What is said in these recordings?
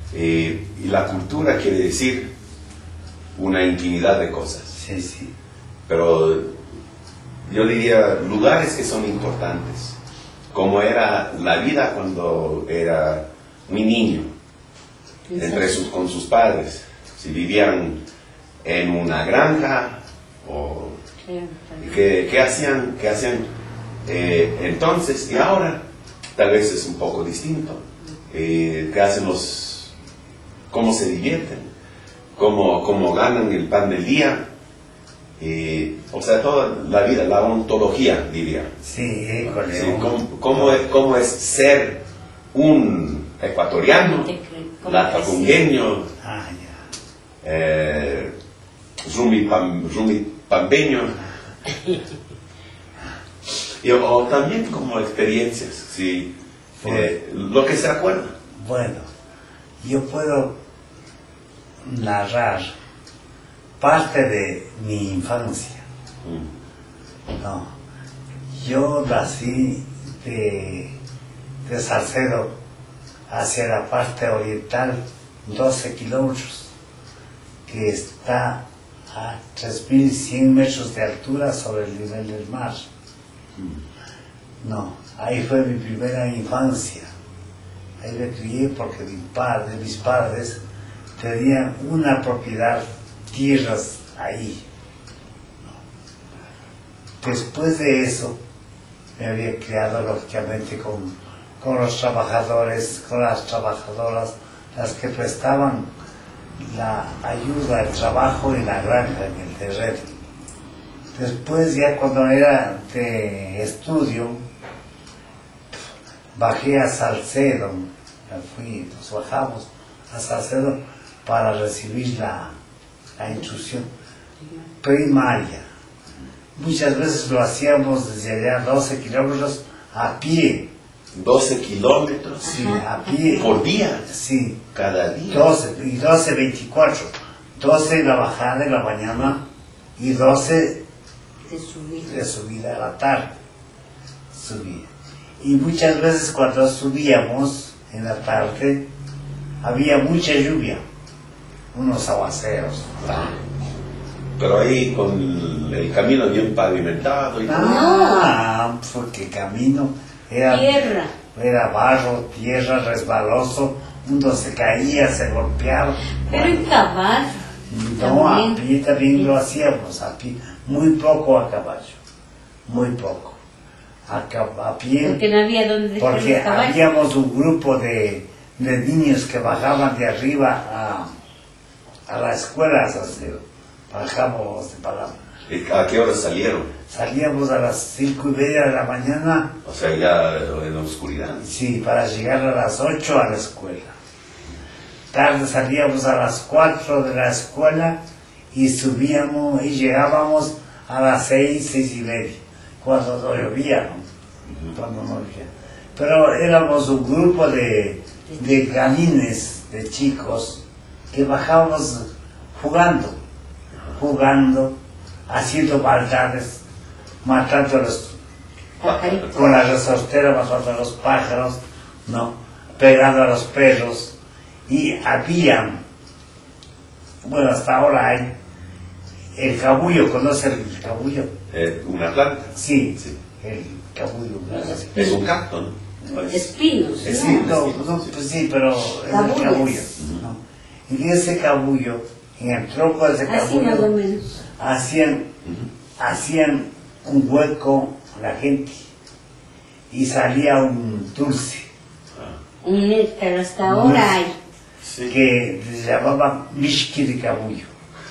Y la cultura quiere decir una infinidad de cosas. Sí, sí. Pero yo diría lugares que son importantes, como era la vida cuando era mi niño, con sus padres, si vivían en una granja, o ¿qué hacían entonces y ahora? Tal vez es un poco distinto. ¿Qué hacen cómo se divierten? ¿Cómo ganan el pan del día? O sea, toda la vida, la ontología, diría. Sí, ¿Cómo es ser un ecuatoriano, latacungueño, pambeño? O también como experiencias, ¿sí? Lo que se acuerda. Bueno, yo puedo narrar parte de mi infancia. No, yo nací de Salcedo hacia la parte oriental, 12 kilómetros, que está a 3.100 metros de altura sobre el nivel del mar. No, ahí fue mi primera infancia. Ahí me crié porque mis padres tenían una propiedad, tierras ahí. Después de eso, me había criado lógicamente con los trabajadores, con las trabajadoras, las que prestaban la ayuda, el trabajo en la granja, en el terreno. Después, ya cuando era de estudio, bajé a Salcedo, nos bajamos a Salcedo para recibir la instrucción primaria. Muchas veces lo hacíamos desde allá 12 kilómetros a pie. 12 kilómetros, sí, a pie. ¿Por día? Sí. ¿Cada día? 12, y 12, 24. 12 la bajada de la mañana y 12 de subida a la tarde. Subía. Y muchas veces cuando subíamos en la tarde, había mucha lluvia, unos aguaceros. Pero ahí con el camino bien pavimentado y todo. Porque el camino era tierra. Era barro, tierra, resbaloso, uno se caía, se golpeaba. Pero en caballo. No, a pie también lo hacíamos, a pie, muy poco a caballo, muy poco. A pie, porque no había donde dejar porque los caballos. habíamos un grupo de niños que bajaban de arriba a la escuela, bajábamos de Palama. ¿A qué hora salieron? Salíamos a las 5:30 de la mañana. O sea, ya en la oscuridad. Sí, para llegar a las 8 a la escuela. Tarde salíamos a las 4 de la escuela y subíamos y llegábamos a las 6:30, cuando no llovía, ¿no? Cuando no llovía. Pero éramos un grupo de gamines, de chicos, que bajábamos jugando, haciendo maldades, matando a los con la resortera, matando a los pájaros, ¿no? Pegando a los perros. Y había, bueno, hasta ahora hay el cabullo. ¿Conoce el cabullo? ¿Una planta? Sí, sí, el cabullo. Es un cacto, ¿no? Espinos. Sí, pues sí, pero es el cabullo, ¿no? Y en ese cabullo, en el tronco de ese cabullo, más o menos. hacían un hueco la gente y salía un dulce. Un néctar, hasta ahora hay. Sí. Que se llamaba mishki de cabullo.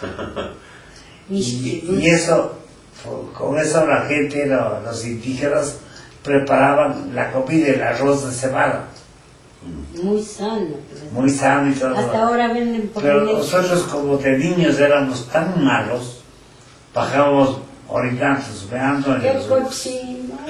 y eso, con eso la gente, los indígenas, preparaban la comida, el arroz de cebada. Muy sano. Muy sano y todo. Hasta ahora venden por Pero nosotros, como de niños éramos tan malos, bajábamos orinando, veando en ¡qué los cochino!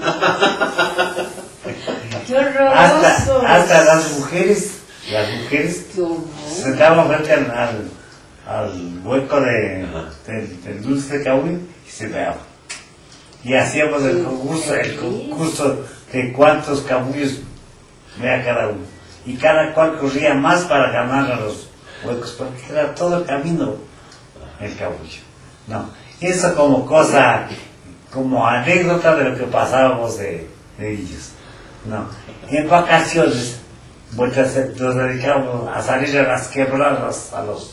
¡Qué horroroso! Hasta las mujeres se daban frente al hueco del dulce de cabullo y se veaban. Y hacíamos el concurso de cuántos cabullos vea cada uno. y cada cual corría más para ganar a los huecos, porque era todo el camino el cabullo. No, eso como cosa, como anécdota de lo que pasábamos de ellos. No, en vacaciones, nos dedicábamos a salir a las quebradas,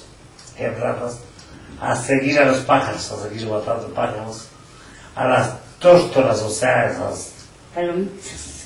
a seguir a los pájaros, a seguir matando pájaros, a las tórtolas, o sea, esas Palomitas.